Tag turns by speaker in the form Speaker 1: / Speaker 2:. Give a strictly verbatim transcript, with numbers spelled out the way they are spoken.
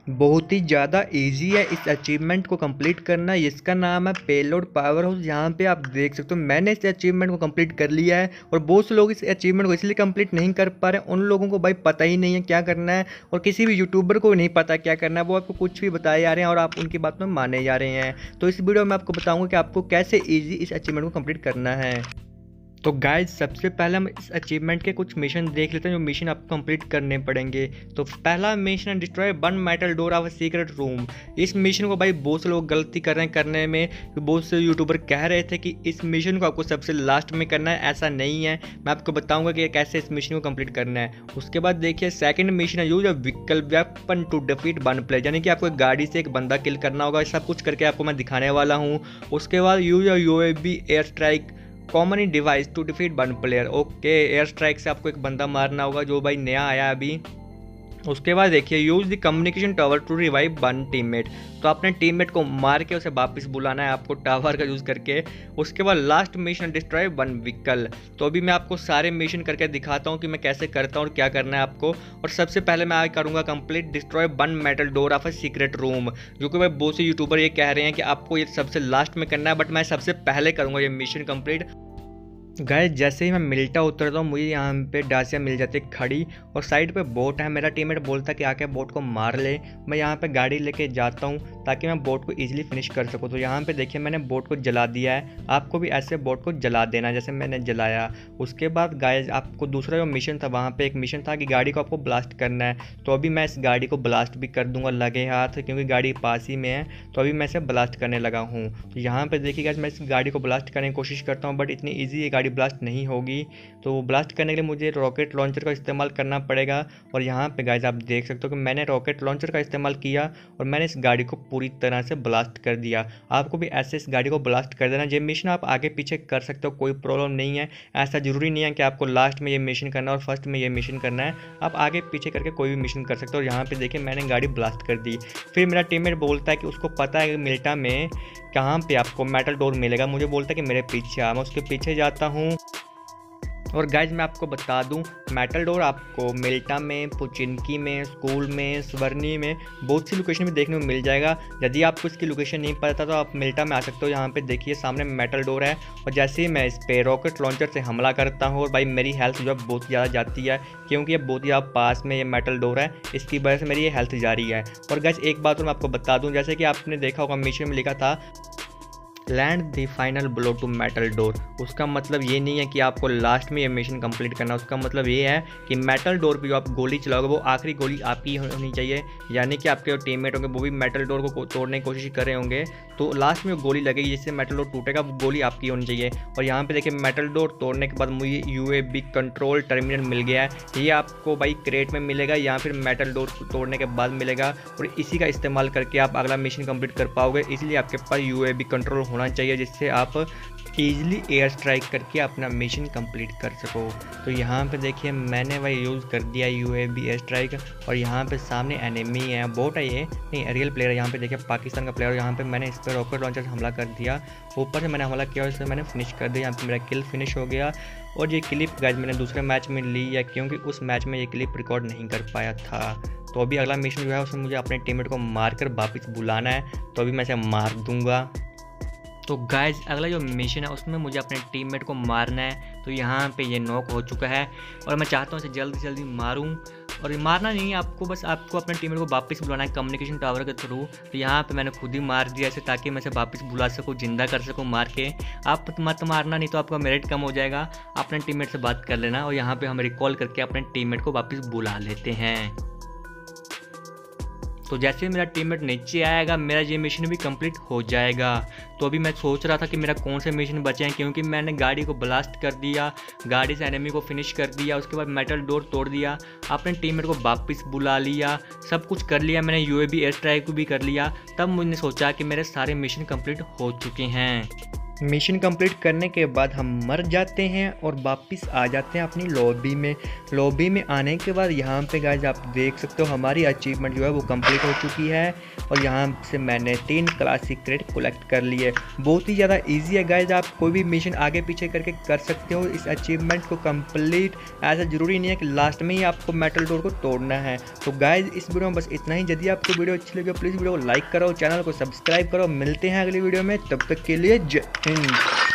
Speaker 1: बहुत ही ज़्यादा इजी है इस अचीवमेंट को कंप्लीट करना। इसका नाम है पेलोड पावर हाउस। यहाँ पे आप देख सकते हो मैंने इस अचीवमेंट को कंप्लीट कर लिया है और बहुत से लोग इस अचीवमेंट को इसलिए कंप्लीट नहीं कर पा रहे हैं, उन लोगों को भाई पता ही नहीं है क्या करना है और किसी भी यूट्यूबर को नहीं पता क्या करना है। वो आपको कुछ भी बताए जा रहे हैं और आप उनकी बात में माने जा रहे हैं। तो इस वीडियो में आपको बताऊँगा कि आपको कैसे ईजी इस अचीवमेंट को कंप्लीट करना है। तो गाइज सबसे पहले हम इस अचीवमेंट के कुछ मिशन देख लेते हैं जो मिशन आपको कंप्लीट करने पड़ेंगे। तो पहला मिशन है destroy one metal door of a secret room. इस मिशन को भाई बहुत से लोग गलती कर रहे हैं करने में। बहुत से यूट्यूबर कह रहे थे कि इस मिशन को आपको सबसे लास्ट में करना है, ऐसा नहीं है। मैं आपको बताऊंगा कि कैसे इस मिशन को कंप्लीट करना है। उसके बाद देखिए सेकंड मिशन है use a vehicle weapon to defeat one player, यानी कि आपको एक गाड़ी से एक बंदा किल करना होगा। सब कुछ करके आपको मैं दिखाने वाला हूँ। उसके बाद use a UAV air strike common device to defeat one player. Okay, air strike से आपको एक बंदा मारना होगा जो भाई नया आया अभी। उसके बाद देखिए use the communication tower to revive one teammate. तो अपने टीममेट को मार के उसे वापस बुलाना है आपको टावर का यूज़ करके। उसके बाद last mission destroy one vehicle. तो अभी मैं आपको सारे मिशन करके दिखाता हूँ कि मैं कैसे करता हूँ और क्या करना है आपको। और सबसे पहले मैं आज करूँगा complete destroy one metal door of a secret room, जो कि भाई बहुत से यूट्यूबर ये कह रहे हैं कि आपको ये सबसे लास्ट में करना है, बट मैं सबसे पहले करूँगा ये मिशन कंप्लीट। गाइस जैसे ही मैं मिल्टा उतरता हूँ मुझे यहाँ पे डासिया मिल जाती है खड़ी और साइड पे बोट है। मेरा टीममेट बोलता है कि आके बोट को मार ले। मैं यहाँ पे गाड़ी लेके जाता हूँ ताकि मैं बोट को इजीली फिनिश कर सकूँ। तो यहाँ पे देखिए मैंने बोट को जला दिया है। आपको भी ऐसे बोट को जला देना जैसे मैंने जलाया। उसके बाद गाइस आपको दूसरा जो मिशन था, वहाँ पर एक मिशन था कि गाड़ी को आपको ब्लास्ट करना है। तो अभी मैं इस गाड़ी को ब्लास्ट भी कर दूँगा लगे हाथ, क्योंकि गाड़ी पास ही में है। तो अभी मैं इसे ब्लास्ट करने लगा हूँ। तो यहाँ पर देखिए गाइस मैं इस गाड़ी को ब्लास्ट करने की कोशिश करता हूँ, बट इतनी ईजी ये गाड़ी ब्लास्ट नहीं होगी। तो ब्लास्ट करने के लिए मुझे रॉकेट लॉन्चर का इस्तेमाल करना पड़ेगा। और यहाँ पे गाइस आप देख सकते हो कि मैंने रॉकेट लॉन्चर का इस्तेमाल किया और मैंने इस गाड़ी को पूरी तरह से ब्लास्ट कर दिया। आपको भी ऐसे इस गाड़ी को ब्लास्ट कर देना। ये मिशन आप आगे पीछे कर सकते हो, कोई प्रॉब्लम नहीं है। ऐसा जरूरी नहीं है कि आपको लास्ट में ये मिशन करना है और फर्स्ट में ये मिशन करना है। आप आगे पीछे करके कोई भी मिशन कर सकते हो। और यहाँ पे देखिए मैंने गाड़ी ब्लास्ट कर दी। फिर मेरा टीममेट बोलता है कि उसको पता है कि मिल्टा में कहाँ पे आपको मेटल डोर मिलेगा। मुझे बोलता है कि मेरे पीछे आ। मैं उसके पीछे जाता हूँ। और गाइज मैं आपको बता दूं मेटल डोर आपको मिल्टा में, पुचिनकी में, स्कूल में, स्वर्णी में बहुत सी लोकेशन में देखने को मिल जाएगा। यदि आपको इसकी लोकेशन नहीं पता तो आप मिल्टा में आ सकते हो। यहाँ पे देखिए सामने मेटल डोर है और जैसे ही मैं इस पे रॉकेट लॉन्चर से हमला करता हूँ और भाई मेरी हेल्थ जो है बहुत ज़्यादा जाती है, क्योंकि ये बहुत ज़्यादा पास में ये मेटल डोर है, इसकी वजह से मेरी ये हेल्थ जा रही है। और गाइज एक बात और मैं आपको बता दूँ, जैसे कि आपने देखा होगा मिशन में लिखा था land the final blow to metal door. उसका मतलब ये नहीं है कि आपको लास्ट में ये मिशन कंप्लीट करना। उसका मतलब ये है कि मेटल डोर पे जो आप गोली चलाओगे वो आखिरी गोली आपकी होनी चाहिए, यानी कि आपके जो टीममेट होंगे वो भी मेटल डोर को तोड़ने की कोशिश कर रहे होंगे। तो लास्ट में गोली लगेगी जिससे मेटल डोर टूटेगा, वो गोली आपकी होनी चाहिए। और यहाँ पे देखिए मेटल डोर तोड़ने के बाद मुझे यूएवी कंट्रोल टर्मिनल मिल गया है। ये आपको भाई क्रेट में मिलेगा या फिर मेटल डोर तोड़ने के बाद मिलेगा। और इसी का इस्तेमाल करके आप अगला मिशन कंप्लीट कर पाओगे। इसलिए आपके पास यूएवी कंट्रोल होना चाहिए जिससे आप ईजिली एयर स्ट्राइक करके अपना मिशन कंप्लीट कर सको। तो यहाँ पे देखिए मैंने भाई यूज़ कर दिया यूएवी एयर स्ट्राइक और यहाँ पे सामने एनिमी है, बोट है ये नहीं रियल प्लेयर है। यहाँ पे देखिए पाकिस्तान का प्लेयर। यहाँ पे मैंने इस पर रॉकेट लॉन्चर से हमला कर दिया, ऊपर से मैंने हमला किया और इसे मैंने फिनिश कर दिया। यहाँ पे मेरा किल फिनिश हो गया। और ये क्लिप गाइस मैंने दूसरे मैच में ली है, क्योंकि उस मैच में ये क्लिप रिकॉर्ड नहीं कर पाया था। तो अभी अगला मिशन जो है उसमें मुझे अपने टीममेट को मार कर वापस बुलाना है। तो अभी मैं इसे मार दूंगा। तो गाइज अगला जो मिशन है उसमें मुझे अपने टीममेट को मारना है। तो यहाँ पे ये नॉक हो चुका है और मैं चाहता हूँ इसे जल्दी से जल्दी मारूँ। और मारना नहीं है आपको, बस आपको अपने टीममेट को वापस बुलाना है कम्युनिकेशन टावर के थ्रू। तो यहाँ पे मैंने खुद ही मार दिया इसे, ताकि मैं इसे वापस बुला सकूँ, जिंदा कर सकूँ मार के। आप मत मारना, नहीं तो आपका मेरिट कम हो जाएगा। अपने टीममेट से बात कर लेना और यहाँ पर हम रिकॉल करके अपने टीममेट को वापस बुला लेते हैं। तो जैसे मेरा टीममेट नीचे आएगा मेरा ये मिशन भी कंप्लीट हो जाएगा। तो अभी मैं सोच रहा था कि मेरा कौन से मिशन बचे हैं, क्योंकि मैंने गाड़ी को ब्लास्ट कर दिया, गाड़ी से एनिमी को फिनिश कर दिया, उसके बाद मेटल डोर तोड़ दिया, अपने टीममेट को वापस बुला लिया, सब कुछ कर लिया। मैंने यूएवी एयर स्ट्राइक भी कर लिया। तब मैंने सोचा कि मेरे सारे मिशन कंप्लीट हो चुके हैं। मिशन कंप्लीट करने के बाद हम मर जाते हैं और वापस आ जाते हैं अपनी लॉबी में। लॉबी में आने के बाद यहाँ पे गाइज आप देख सकते हो हमारी अचीवमेंट जो है वो कंप्लीट हो चुकी है और यहाँ से मैंने तीन क्लासिक क्रेडिट कलेक्ट कर लिए। बहुत ही ज़्यादा इजी है गाइज, आप कोई भी मिशन आगे पीछे करके कर सकते हो इस अचीवमेंट को कंप्लीट। ऐसा ज़रूरी नहीं है कि लास्ट में ही आपको मेटल डोर को तोड़ना है। तो गाइज इस वीडियो में बस इतना ही। यदि आपको वीडियो अच्छी लगे प्लीज़ वीडियो को लाइक करो, चैनल को सब्सक्राइब करो। मिलते हैं अगली वीडियो में, तब तक के लिए जय हिंद।